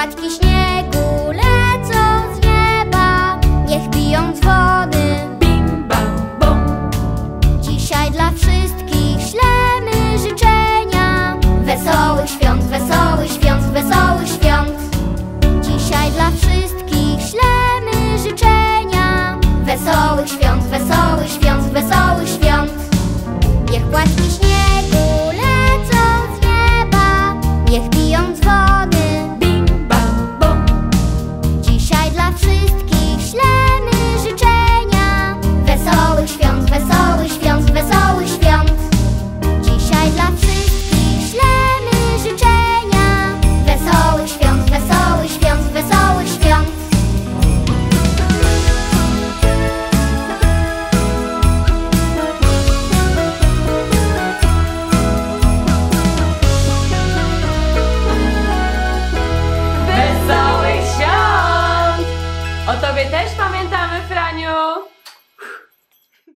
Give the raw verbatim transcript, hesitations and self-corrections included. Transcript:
płatki śniegu lecą z nieba, niech biją dzwony. Bim, bam, bom. Dzisiaj dla wszystkich ślemy życzenia. Wesołych świąt, wesołych świąt, wesołych świąt. Dzisiaj dla wszystkich ślemy życzenia. Wesołych świąt, wesołych świąt, wesołych świąt. Niech płatki śniegu lecą z nieba, niech biją dzwony. Bim, bam, bom. Dzisiaj dla wszystkich ślemy życzenia. Wesołych świąt, wesołych świąt, wesołych świąt. Dzisiaj dla wszystkich ślemy życzenia. Wesołych świąt, wesołych świąt, wesołych świąt. Wesołych Świąt! O tobie też pamiętamy, Franiu!